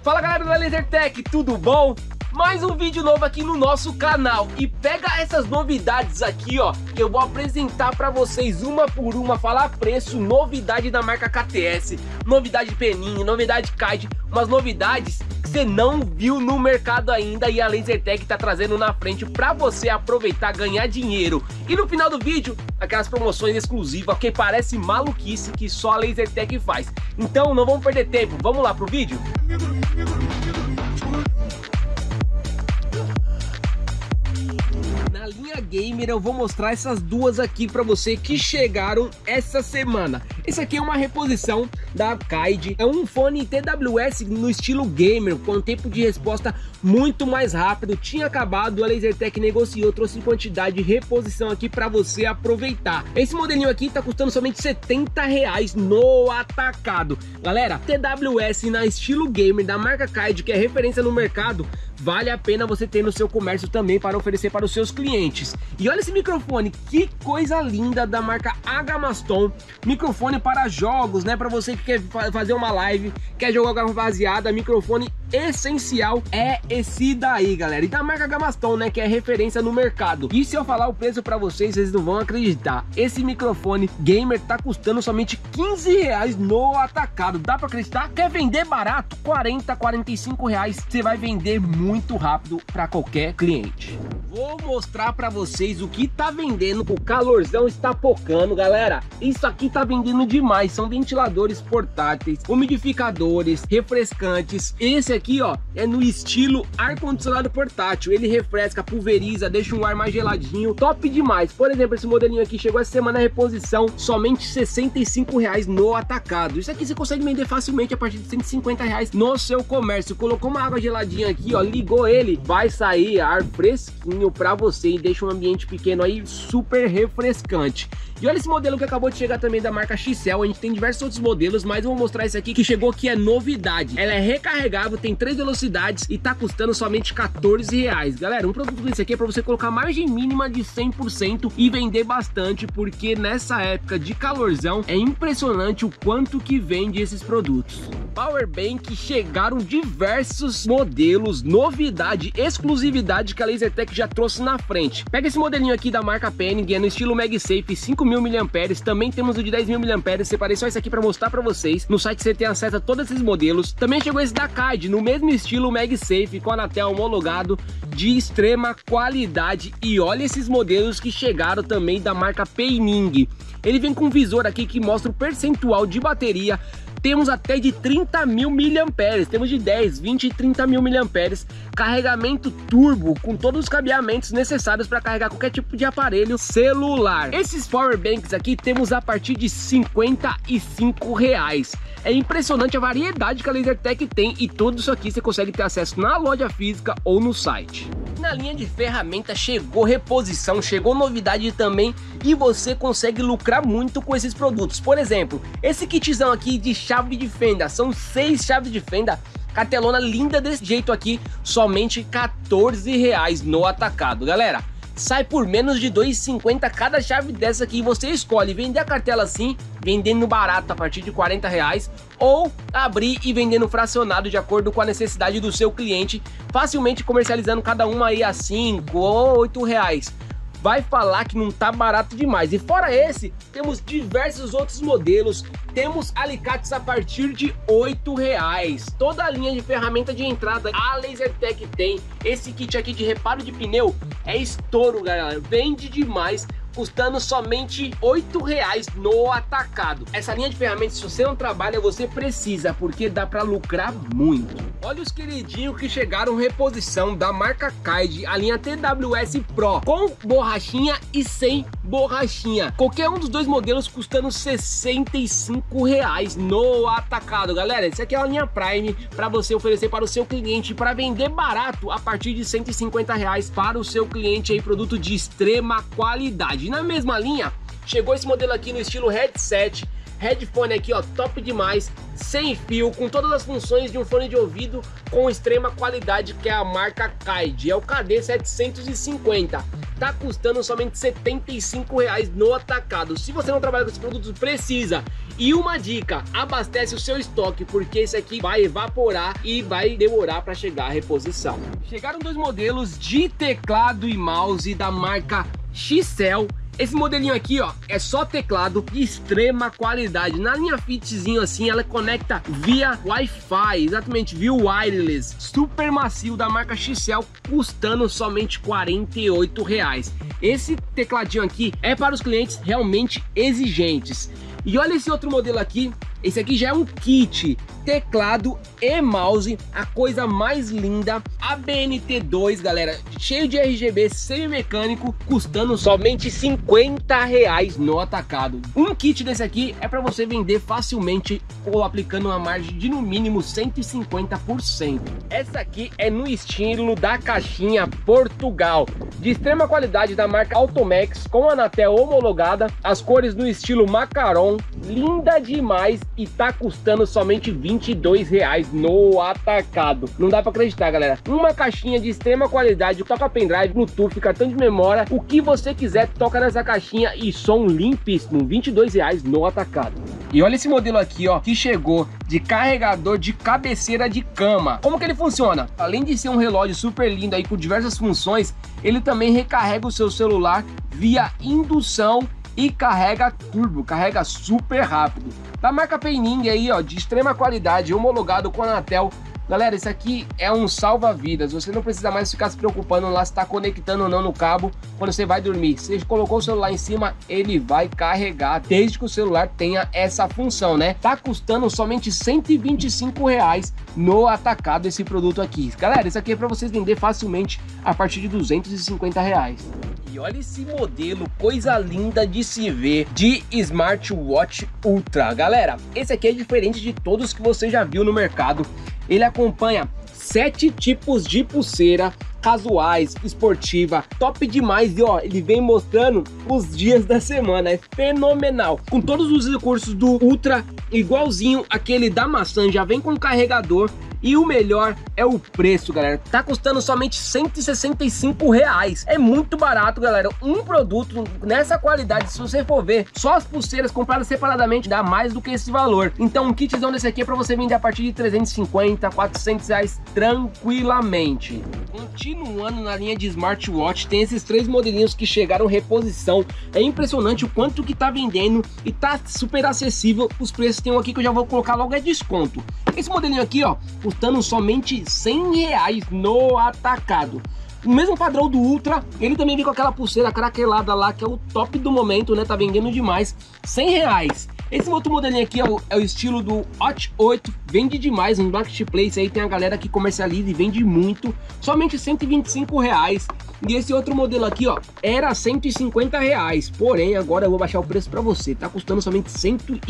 Fala galera do LaserTech, tudo bom? Mais um vídeo novo aqui no nosso canal. E pega essas novidades aqui, ó, que eu vou apresentar pra vocês uma por uma, falar preço, novidade da marca KTS, novidade Penin, novidade Kite, umas novidades que você não viu no mercado ainda e a LaserTech tá trazendo na frente pra você aproveitar, ganhar dinheiro. E no final do vídeo, aquelas promoções exclusivas que parece maluquice que só a LaserTech faz. Então não vamos perder tempo, vamos lá pro vídeo? Na linha gamer eu vou mostrar essas duas aqui pra você que chegaram essa semana. Esse aqui é uma reposição da Kite, é um fone TWS no estilo gamer, com tempo de resposta muito mais rápido. Tinha acabado, a LaserTech negociou, trouxe quantidade de reposição aqui pra você aproveitar. Esse modelinho aqui tá custando somente R$70 no atacado. Galera, TWS na estilo gamer da marca Kite, que é referência no mercado, vale a pena você ter no seu comércio também para oferecer para os seus clientes. E olha esse microfone, que coisa linda, da marca Agamaston. Microfone para jogos, né? Para você que quer fazer uma live, quer jogar com a rapaziada, microfone essencial é esse daí, galera. E da marca Agamaston, né? Que é referência no mercado. E se eu falar o preço para vocês, vocês não vão acreditar. Esse microfone gamer tá custando somente R$15 no atacado. Dá para acreditar? Quer vender barato? R$40, R$45. Você vai vender muito rápido para qualquer cliente. Vou mostrar para vocês o que tá vendendo. O calorzão está pocando, galera. Isso aqui tá vendendo demais. São ventiladores portáteis, umidificadores, refrescantes. Esse aqui, ó, é no estilo ar-condicionado portátil. Ele refresca, pulveriza, deixa um ar mais geladinho. Top demais. Por exemplo, esse modelinho aqui chegou essa semana na reposição, somente R$65 no atacado. Isso aqui você consegue vender facilmente a partir de R$150 no seu comércio. Colocou uma água geladinha aqui, ó, ligou ele, vai sair ar fresquinho pra você e deixa um ambiente pequeno aí super refrescante. E olha esse modelo que acabou de chegar também da marca XL. A gente tem diversos outros modelos, mas eu vou mostrar esse aqui que chegou, que é novidade. Ela é recarregável, tem 3 velocidades e tá custando somente R$14. Galera, um produto desse aqui é pra você colocar margem mínima de 100% e vender bastante, porque nessa época de calorzão é impressionante o quanto que vende esses produtos. Powerbank, chegaram diversos modelos, novidade, exclusividade que a LaserTech já trouxe na frente. Pega esse modelinho aqui da marca Penin, é no estilo MagSafe, 5.000 mAh. Também temos o de 10.000 mAh. Separei só esse aqui para mostrar para vocês. No site você tem acesso a todos esses modelos. Também chegou esse da Kite, no mesmo estilo MagSafe, com a Anatel homologado, de extrema qualidade. E olha esses modelos que chegaram também da marca Penin. Ele vem com um visor aqui que mostra o percentual de bateria. Temos até de 30.000 mAh, temos de 10, 20 e 30.000 mAh, carregamento turbo com todos os cabeamentos necessários para carregar qualquer tipo de aparelho celular. Esses powerbanks aqui temos a partir de R$55. É impressionante a variedade que a LaserTech tem e tudo isso aqui você consegue ter acesso na loja física ou no site. Na linha de ferramenta chegou reposição, chegou novidade também e você consegue lucrar muito com esses produtos. Por exemplo, esse kitzão aqui de chave de fenda, são 6 chaves de fenda, cartelona linda desse jeito aqui, somente R$14 no atacado. Galera, sai por menos de R$2,50 cada chave dessa aqui. Você escolhe vender a cartela assim, vendendo barato a partir de R$40, ou abrir e vendendo fracionado de acordo com a necessidade do seu cliente, facilmente comercializando cada uma aí a R$5 ou R$8. Vai falar que não tá barato demais. E fora esse, temos diversos outros modelos. Temos alicates a partir de R$8. Toda a linha de ferramenta de entrada a LaserTech tem. Esse kit aqui de reparo de pneu é estouro, galera. Vende demais, custando somente R$8 no atacado. Essa linha de ferramentas, se você não trabalha, você precisa, porque dá para lucrar muito. Olha os queridinhos que chegaram reposição da marca Kite, a linha TWS Pro, com borrachinha e sem borrachinha. Qualquer um dos dois modelos custando R$65 no atacado. Galera, esse aqui é a linha Prime para você oferecer para o seu cliente, para vender barato a partir de R$150 para o seu cliente aí, produto de extrema qualidade. E na mesma linha, chegou esse modelo aqui no estilo headset, headphone aqui, ó, top demais, sem fio, com todas as funções de um fone de ouvido com extrema qualidade, que é a marca Kite, é o KD750. tá custando somente R$ 75,00 no atacado. Se você não trabalha com esses produtos, precisa. E uma dica, abastece o seu estoque, porque esse aqui vai evaporar e vai demorar para chegar a reposição. Chegaram dois modelos de teclado e mouse da marca Xcel. Esse modelinho aqui, ó, é só teclado de extrema qualidade. Na linha Fitzinho assim, ela conecta via Wi-Fi, exatamente, via wireless. Super macio da marca Xcel, custando somente R$ 48,00. Esse tecladinho aqui é para os clientes realmente exigentes. E olha esse outro modelo aqui. Esse aqui já é um kit, teclado e mouse, a coisa mais linda, ABNT2, galera, cheio de RGB, semi-mecânico, custando somente R$ 50,00 no atacado. Um kit desse aqui é para você vender facilmente ou aplicando uma margem de no mínimo 150%. Essa aqui é no estilo da caixinha Portugal, de extrema qualidade da marca Automax, com Anatel homologada, as cores no estilo macaron, linda demais. E tá custando somente R$ 22,00 no atacado. Não dá pra acreditar, galera. Uma caixinha de extrema qualidade, toca pendrive, Bluetooth, cartão de memória, o que você quiser, toca nessa caixinha e som limpíssimo, R$ 22,00 no atacado. E olha esse modelo aqui, ó, que chegou de carregador de cabeceira de cama. Como que ele funciona? Além de ser um relógio super lindo aí com diversas funções, ele também recarrega o seu celular via indução e carrega turbo, carrega super rápido. Da marca Peining aí, ó, de extrema qualidade, homologado com a Anatel. Galera, esse aqui é um salva-vidas. Você não precisa mais ficar se preocupando lá se está conectando ou não no cabo quando você vai dormir. Você colocou o celular em cima, ele vai carregar, desde que o celular tenha essa função, né? Tá custando somente R$ 125,00 no atacado esse produto aqui. Galera, esse aqui é para vocês vender facilmente a partir de R$ 250,00. E olha esse modelo, coisa linda de se ver, de Smartwatch Ultra. Galera, esse aqui é diferente de todos que você já viu no mercado. Ele acompanha 7 tipos de pulseira, casuais, esportiva, top demais. E ó, ele vem mostrando os dias da semana, é fenomenal. Com todos os recursos do Ultra, igualzinho aquele da maçã, já vem com carregador. E o melhor é o preço, galera. Tá custando somente R$ 165,00. É muito barato, galera. Um produto nessa qualidade, se você for ver, só as pulseiras compradas separadamente dá mais do que esse valor. Então um kitzão desse aqui é para você vender a partir de R$ 350, R$ 400,00 tranquilamente. Continuando na linha de smartwatch, tem esses 3 modelinhos que chegaram reposição. É impressionante o quanto que tá vendendo e tá super acessível. Os preços tem um aqui que eu já vou colocar logo, é desconto. Esse modelinho aqui, ó, custando somente R$ 100,00 no atacado. O mesmo padrão do Ultra, ele também vem com aquela pulseira craquelada lá, que é o top do momento, né? Tá vendendo demais, R$ 100,00. Esse outro modelinho aqui é o estilo do Hot 8, vende demais no Marketplace, aí tem a galera que comercializa e vende muito, somente R$ 125,00. E esse outro modelo aqui, ó, era R$ 150,00, porém agora eu vou baixar o preço para você, tá custando somente R$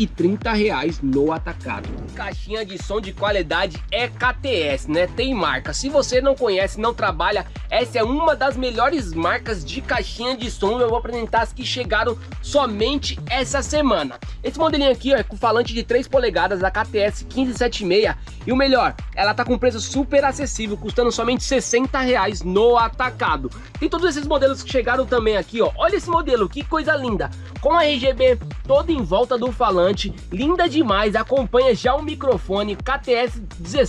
130,00 no atacado. Caixinha de som de qualidade é KTS, né? Tem marca. Se você não conhece, não trabalha, essa é uma das melhores marcas de caixinha de som. Eu vou apresentar as que chegaram somente essa semana. Esse modelinho aqui, ó, é com falante de 3 polegadas, a KTS 1576. E o melhor, ela tá com preço super acessível, custando somente R$ 60,00 no atacado. Tem todos esses modelos que chegaram também aqui, ó. Olha esse modelo, que coisa linda. Com a RGB toda em volta do falante, linda demais. Acompanha já o microfone KTS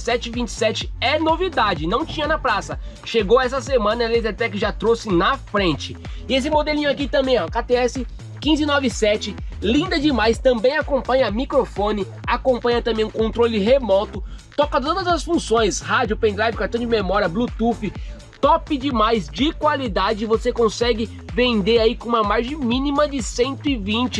1727, é novidade, não tinha na praça. Chegou essa semana, a Lasertec já trouxe na frente. E esse modelinho aqui também, ó, KTS 1597, linda demais, também acompanha microfone, acompanha também um controle remoto, toca todas as funções, rádio, pendrive, cartão de memória, Bluetooth, top demais, de qualidade. Você consegue vender aí com uma margem mínima de 120,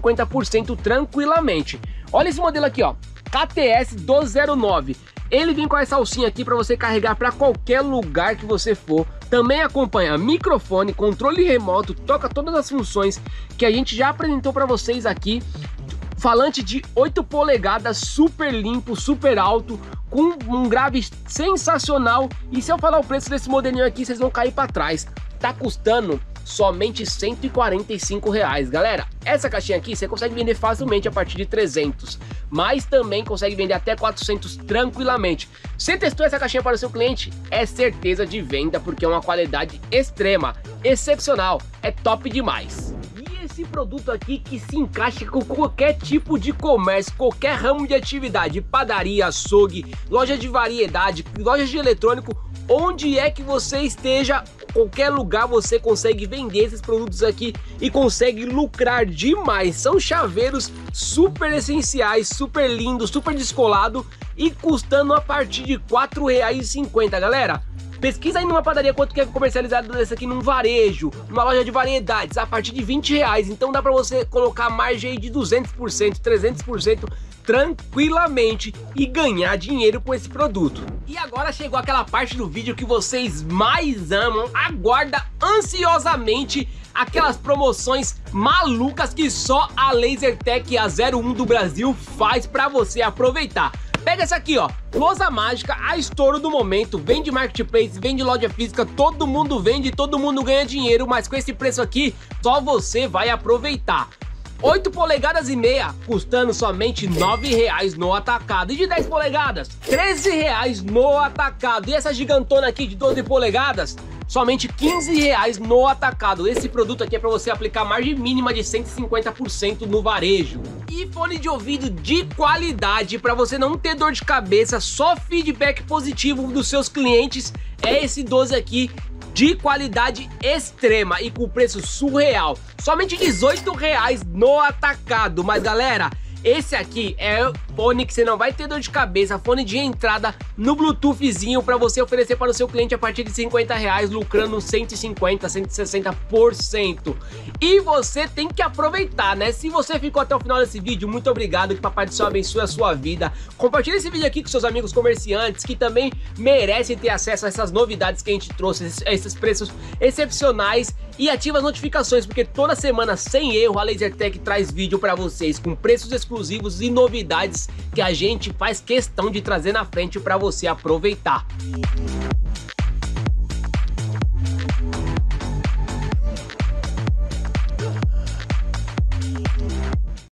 150% tranquilamente. Olha esse modelo aqui, ó, KTS 209. Ele vem com essa alcinha aqui para você carregar para qualquer lugar que você for. Também acompanha microfone, controle remoto, toca todas as funções que a gente já apresentou para vocês aqui. Falante de 8 polegadas, super limpo, super alto, com um grave sensacional. E se eu falar o preço desse modelinho aqui, vocês vão cair para trás. Tá custando somente R$ 145,00. Galera, essa caixinha aqui você consegue vender facilmente a partir de 300. mas também consegue vender até 400 tranquilamente. Você testou essa caixinha para o seu cliente? É certeza de venda, porque é uma qualidade extrema, excepcional, é top demais. E esse produto aqui que se encaixa com qualquer tipo de comércio, qualquer ramo de atividade, padaria, açougue, loja de variedade, lojas de eletrônico, onde é que você esteja, qualquer lugar você consegue vender esses produtos aqui e consegue lucrar demais. São chaveiros super essenciais, super lindos, super descolado e custando a partir de R$ 4,50, galera. Pesquisa aí numa padaria quanto que é comercializado desse aqui num varejo, numa loja de variedades, a partir de R$20. Então dá pra você colocar margem aí de 200%, 300% tranquilamente e ganhar dinheiro com esse produto. E agora chegou aquela parte do vídeo que vocês mais amam, aguarda ansiosamente aquelas promoções malucas que só a Lasertec, a 01 do Brasil, faz pra você aproveitar. Pega essa aqui, ó, lousa mágica, a estouro do momento, vende marketplace, vende loja física, todo mundo vende, todo mundo ganha dinheiro, mas com esse preço aqui, só você vai aproveitar. 8 polegadas e meia, custando somente R$ 9,00 no atacado. E de 10 polegadas, R$ 13,00 no atacado. E essa gigantona aqui de 12 polegadas, somente R$ 15,00 no atacado. Esse produto aqui é para você aplicar margem mínima de 150% no varejo. E fone de ouvido de qualidade, para você não ter dor de cabeça, só feedback positivo dos seus clientes, é esse 12 aqui, de qualidade extrema e com preço surreal, somente R$ 18,00 no atacado. Mas galera, esse aqui é fone que você não vai ter dor de cabeça, fone de entrada no Bluetoothzinho para você oferecer para o seu cliente a partir de R$ 50,00, lucrando 150, 160%. E você tem que aproveitar, né? Se você ficou até o final desse vídeo, muito obrigado, que Papai do Céu abençoe a sua vida. Compartilhe esse vídeo aqui com seus amigos comerciantes que também merecem ter acesso a essas novidades que a gente trouxe, esses preços excepcionais, e ativa as notificações, porque toda semana, sem erro, a Lasertec traz vídeo para vocês com preços exclusivos e novidades que a gente faz questão de trazer na frente para você aproveitar.